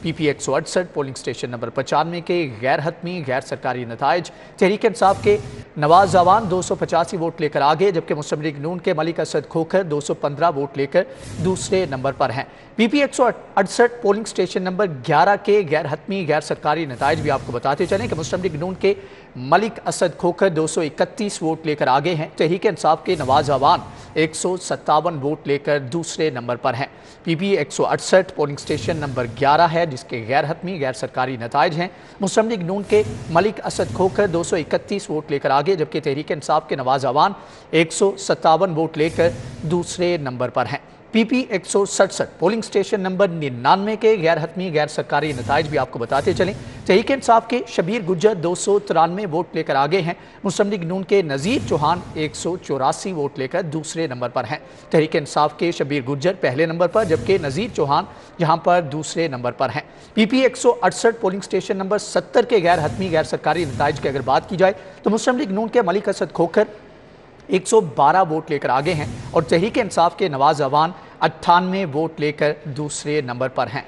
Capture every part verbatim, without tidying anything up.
پی P ایک سو اڑسٹھ polling station number پچانوے کے غیر حتمی غیر سرکاری نتائج تحریک انصاف کے نواز زاوان دو سو پچاسی ووٹ لے کر آگے، جبکہ مسلم لیگ نون کے ملک اسد کھوکھر دو سو پندرہ ووٹ لے کر دوسرے نمبر پر ہیں۔ پی پی ایک سو اڑسٹھ پولنگ اسٹیشن نمبر گیارہ کے غیر حتمی غیر سرکاری نتائج بھی آپ کو بتاتے چلیں کہ مسلم لیگ نون کے ملک اسد کھوکھر دو سو اکتیس ووٹ لے کر آگے ہیں، تحریک انصاف کے نواز زاوان ایک سو ستاون ووٹ لے کر دوسرے نمبر پر ہیں۔ پی پی ایک سو اڑسٹھ پولنگ اسٹیشن نمبر گیارہ ہے جس کے غیر حتمی غیر سرکاری نتائج ہیں۔ مسلم لیگ نون کے ملک اسد کھوکھر دو سو اکتیس ووٹ لے کر آگے، جبکہ تحریک انصاف کے نواز زاوان ایک سو ستاون ووٹ لے کر دوسرے نمبر پر ہیں۔ پی پی ایک سو سڑسٹھ پولنگ اسٹیشن نمبر ننانوے کے غیر حتمی غیر سرکاری نتائج بھی آپ کو بتاتے چلیں۔ تحریک انصاف کے شبیر گجر دو سو ترانوے ووٹ لے کر آگے ہیں، مسلم لیگ نون کے نذیر چوہان ایک سو چوراسی ووٹ لے کر دوسرے نمبر پر ہیں۔ تحریک انصاف کے شبیر گجر پہلے نمبر پر، جبکہ نذیر چوہان یہاں پر دوسرے نمبر پر ہیں۔ پی پی ایک سو اڑسٹھ پولنگ اسٹیشن نمبر ستر کے غیر حتمی غیر سرکاری نتائج کی اگر بات کی جائے تو مسلم لیگ نون کے ملک اسد کھوکھر ایک سو بارہ ووٹ لے کر آگے ہیں اور تحریک انصاف کے نواز زاوان اٹھانوے ووٹ لے کر دوسرے نمبر پر ہیں۔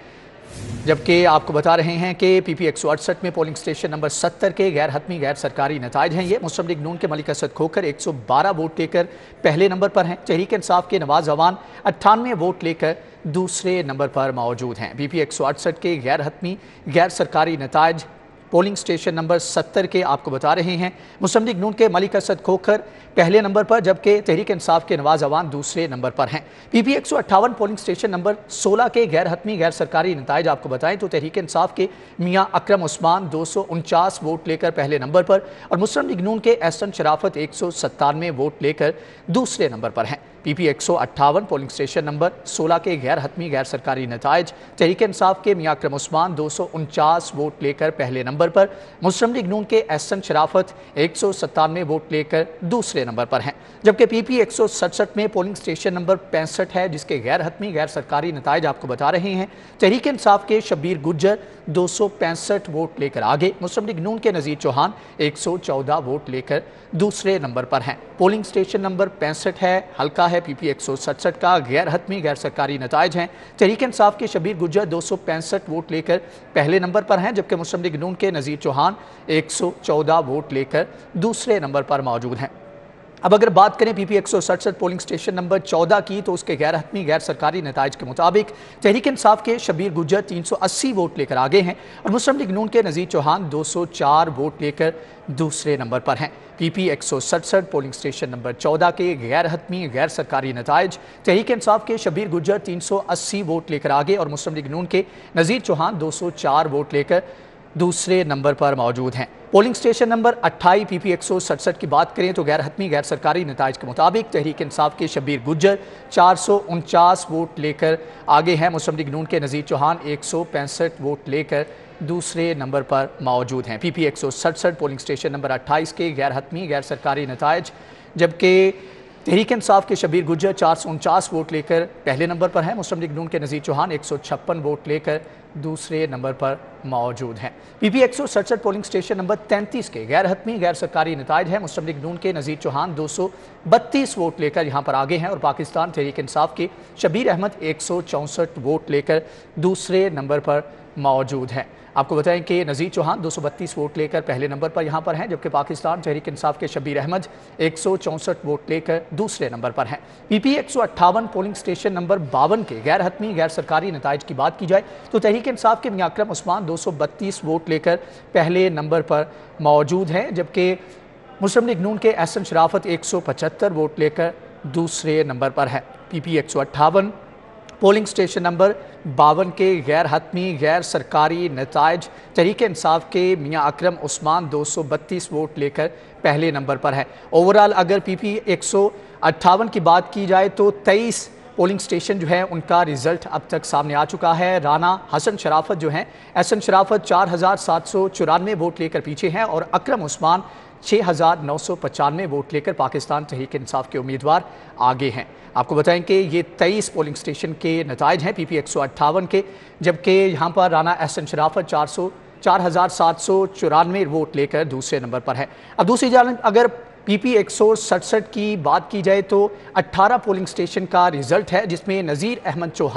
جبکہ آپ کو بتا رہے ہیں کہ پی پی ایک سو اڑسٹھ میں پولنگ اسٹیشن نمبر ستر کے غیر حتمی غیر سرکاری نتائج ہیں۔ یہ مسلم لیگ نون کے ملک اسد کھوکھر ایک سو بارہ ووٹ لے کر پہلے نمبر پر ہیں، تحریک انصاف کے نواز زاوان اٹھانوے ووٹ لے کر دوسرے نمبر پر موجود ہیں۔ پی پی ایک سو اڑسٹھ کے غیر حتمی غیر سرکاری نتائج پولنگ اسٹیشن نمبر ستر کے آپ کو بتا رہے ہیں، مسلم لیگ نون کے ملک اسد کھوکھر پہلے نمبر پر، جبکہ تحریک انصاف کے نواز زاوان دوسرے نمبر پر ہیں۔ پی پی ایک سو اٹھاون پولنگ اسٹیشن نمبر سولہ کے غیر حتمی غیر سرکاری نتائج آپ کو بتائیں تو تحریک انصاف کے میاں اکرم عثمان دو سو انچاس ووٹ لے کر پہلے نمبر پر اور مسلم لیگ نون کے احسن شرافت ایک سو ستانوے ووٹ لے کر دوسرے نمبر پر ہیں۔ پی پی ایک سو اٹھاون پولنگ اسٹیشن نمبر سولہ کے غیر حتمی غیر سرکاری نتائج تحریک انصاف کے میاں اکرم عثمان دو سو انچاس ووٹ لے کر پہلے نمبر پر، مسلم لیگ نون کے احسن شرافت ایک سو ستانوے ووٹ لے کر دوسرے نمبر پر ہیں۔ جبکہ پی پی ایک سو سڑسٹھ میں پولنگ اسٹیشن نمبر پینسٹھ ہے جس کے غیر حتمی غیر سرکاری نتائج آپ کو بتا رہے ہیں، تحریک انصاف کے شبیر گجر دو سو پینسٹھ ووٹ لے کر آگے، مسلم لیگ نون کے نذیر چوہان ایک سو چودہ ووٹ لے کر دوسرے نمبر پر ہیں۔ پولنگ اسٹیشن نمبر پینسٹھ ہے، حلقہ ہے پی پی ایک سو سڑسٹھ کا، غیر حتمی غیر سرکاری نتائج ہیں، تحریک انصاف کے شبیر گجر دو سو پینسٹھ ووٹ لے کر پہلے نمبر پر ہیں، جبکہ مسلم لیگ نون کے نذیر چوہان ایک سو چودہ ووٹ لے کر دوسرے نمبر پر موجود ہیں۔ اب اگر بات کریں پی پی ایک سو سڑسٹھ پولنگ اسٹیشن نمبر چودہ کی تو اس کے غیر حتمی غیر سرکاری نتائج کے مطابق تحریک انصاف کے شبیر گجر تین سو اسی ووٹ لے کر آگے ہیں اور مسلم لیگ نون کے نذیر چوہان دو سو چار ووٹ لے کر دوسرے نمبر پر ہیں۔ پی پی ایک سو سڑسٹھ پولنگ اسٹیشن نمبر چودہ کے غیر حتمی غیر سرکاری نتائج تحریک انصاف کے شبیر گجر تین سو اسی ووٹ لے کر آگے اور مسلم لیگ نون کے نذیر چوہان دو سو چار ووٹ لے کر دوسرے نمبر پر موجود ہیں۔ پولنگ اسٹیشن نمبر اٹھائی پی پی ایک سو سڑسٹھ کی بات کریں تو غیر حتمی غیر سرکاری نتائج کے مطابق تحریک انصاف کے شبیر گجر چار سو انچاس ووٹ لے کر آگے ہیں، مسلم لیگ نون کے نذیر چوہان ایک سو پینسٹھ ووٹ لے کر دوسرے نمبر پر موجود ہیں۔ پی پی ایک سو سڑسٹھ پولنگ اسٹیشن نمبر اٹھائیس کے غیر حتمی غیر سرکاری نتائج، جبکہ تحریک انصاف کے شبیر گجر چار سو انچاس ووٹ لے کر پہلے نمبر پر ہیں، مسلم لیگ نون کے نذیر چوہان ایک سو چھپن ووٹ لے کر دوسرے نمبر پر موجود ہیں۔ پی پی ایک سو سڑسٹھ پولنگ اسٹیشن نمبر تینتیس کے غیر حتمی غیر سرکاری نتائج ہیں، مسلم لیگ نون کے نذیر چوہان دو سو بتیس ووٹ لے کر یہاں پر آگے ہیں اور پاکستان تحریک انصاف کے شبیر احمد ایک سو چونسٹھ ووٹ لے کر دوسرے نمبر پر موجود ہیں۔ آپ کو بتائیں کہ نذیر چوہان دو سو بتیس ووٹ لے کر پہلے نمبر پر یہاں پر ہیں، جبکہ پاکستان تحریک انصاف کے شبیر احمد ایک سو چونسٹھ ووٹ لے کر دوسرے نمبر پر ہیں۔ پی پی ایک سو اٹھاون پولنگ اسٹیشن نمبر باون کے غیر حتمی غیر سرکاری نتائج کی بات کی جائے تو تحریک انصاف کے میاں اکرم عثمان دو سو بتیس ووٹ لے کر پہلے نمبر پر موجود ہیں، جبکہ مسلم لیگ نون کے احسن شرافت ایک سو پچہتر ووٹ لے کر دوسرے نمبر پر ہے۔ پی پی ایک سو اٹھاون پولنگ اسٹیشن نمبر باون کے غیر حتمی غیر سرکاری نتائج تحریک انصاف کے میاں اکرم عثمان دو سو بتیس ووٹ لے کر پہلے نمبر پر ہے۔ اوورال اگر پی پی ایک سو اٹھاون کی بات کی جائے تو تیئیس پولنگ اسٹیشن جو ہے ان کا ریزلٹ اب تک سامنے آ چکا ہے۔ رانا حسن شرافت جو ہیں احسن شرافت چار ہزار سات سو چورانوے ووٹ لے کر پیچھے ہیں اور اکرم عثمان چھ ہزار نو سو پچانوے ووٹ لے کر پاکستان تحریک انصاف کے امیدوار آگے ہیں۔ آپ کو بتائیں کہ یہ تیئیس پولنگ اسٹیشن کے نتائج ہیں پی پی ایک سو اٹھاون کے، جبکہ یہاں پر رانا احسن شرافت چار سو چار ہزار سات سو چورانوے ووٹ لے کر دوسرے نمبر پر ہے۔ اب دوسری جانب اگر پی پی ایک سو سڑسٹھ کی بات کی جائے تو اٹھارہ پولنگ اسٹیشن کا ریزلٹ ہے، جس میں نذیر احمد چوہان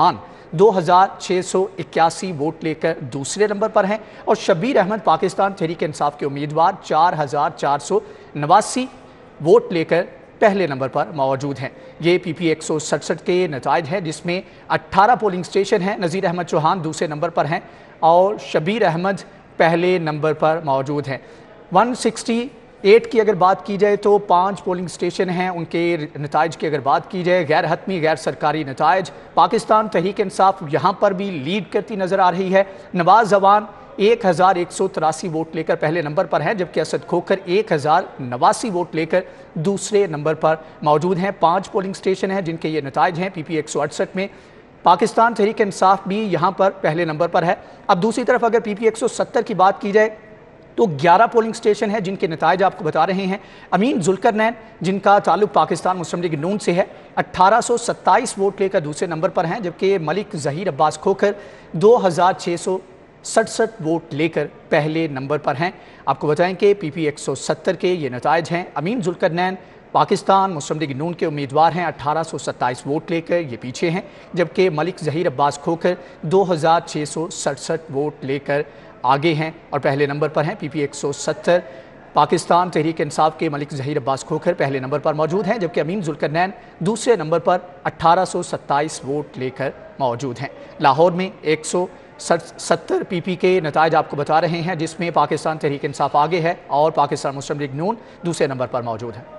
दो हज़ार छः सौ इक्यासी वोट लेकर दूसरे नंबर पर हैं और शब्बीर अहमद पाकिस्तान तहरीक इंसाफ के उम्मीदवार चार हज़ार चार सौ नवासी वोट लेकर पहले नंबर पर मौजूद हैं। ये पी पी एक सौ सड़सठ के नताइज हैं, जिसमें अट्ठारह पोलिंग स्टेशन हैं। नज़ीर अहमद चौहान दूसरे नंबर पर हैं और शब्बीर अहमद पहले नंबर पर मौजूद हैं। एक सौ अड़सठ की अगर बात की जाए तो पाँच पोलिंग स्टेशन हैं, उनके नताइज की अगर बात की जाए गैर हतमी गैर सरकारी नताइज, पाकिस्तान तहरीक इंसाफ यहाँ पर भी लीड करती नज़र आ रही है। नवाज जवान एक हज़ार एक सौ तिरासी वोट लेकर पहले नंबर पर हैं, जबकि असद खोखर एक हज़ार नवासी वोट लेकर दूसरे नंबर पर मौजूद हैं। पाँच पोलिंग स्टेशन हैं जिनके ये नताइज हैं। पी पी एक सौ अड़सठ में पाकिस्तान तहरीक इंसाफ भी यहाँ पर पहले नंबर पर है। अब दूसरी तरफ अगर पी पी एक सौ सत्तर की बात की जाए तो ग्यारह पोलिंग स्टेशन है जिनके नताइज आपको बता रहे हैं। अमीन जुल्करनैन, जिनका ताल्लुक पाकिस्तान मुस्लिम लीग नून से है, अट्ठारह सौ सत्ताईस वोट लेकर दूसरे नंबर पर हैं, जबकि मलिक ज़हीर अब्बास खोखर दो हज़ार छः सौ सड़सठ वोट लेकर पहले नंबर पर हैं। आपको बताएं कि पी पी एक सौ सत्तर के ये नताइज हैं। अमीन जुल्करनैन पाकिस्तान मुस्लिम लीग नून के उम्मीदवार हैं, अट्ठारह सौ सत्ताईस वोट लेकर ये पीछे हैं, जबकि मलिक ज़हीर अब्बास खोखर दो हज़ार छः सौ सड़सठ वोट लेकर आगे हैं और पहले नंबर पर हैं। पी पी एक सौ सत्तर पाकिस्तान तहरीक इंसाफ के मलिक ज़हीर अब्बास खोखर पहले नंबर पर मौजूद हैं, जबकि अमीन जुल्करनैन दूसरे नंबर पर अट्ठारह सौ सत्ताईस वोट लेकर मौजूद हैं। लाहौर में एक सौ सत्तर पी पी के नताइज आपको बता रहे हैं, जिसमें पाकिस्तान तहरीक इंसाफ आगे है और पाकिस्तान मुस्लिम लीग नून दूसरे नंबर पर मौजूद है।